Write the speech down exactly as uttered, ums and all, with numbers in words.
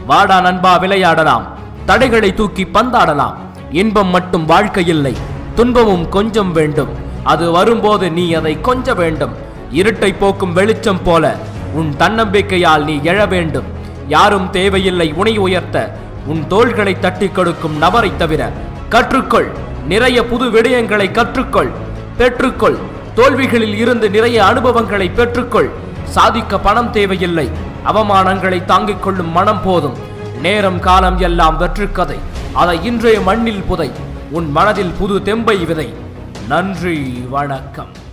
வாடா நண்பா விளையாடலாம், தடைகளை தூக்கி பந்தாடலாம். இன்பம் மட்டும் வாழ்க்கை இல்லை, துன்பமும் கொஞ்சம் வேண்டும். அது வரும்போது நீ அதை கொஞ்ச வேண்டும். இருட்டை போக்கும் வெளிச்சம் போல உன் தன்னம்பிக்கையால் நீ எழ வேண்டும். யாரும் தேவையில்லை உனை உயர்த்த, உன் தோள்களை தட்டி கொடுக்கும் நபரை தவிர. கற்றுக்கொள், நிறைய புது விடயங்களை கற்றுக்கொள், பெற்றுக்கொள். தோல்விகளில் இருந்து நிறைய அனுபவங்களை பெற்றுக்கொள். சாதிக்க பணம் தேவையில்லை, அவமானங்களை தாங்கிக் கொள்ளும் மனம் போதும். நேரம் காலம் எல்லாம் வெற்றுக்கதை, அதை இன்றைய மண்ணில் புதை. உன் மனதில் புது தெம்பை விதை. நன்றி, வணக்கம்.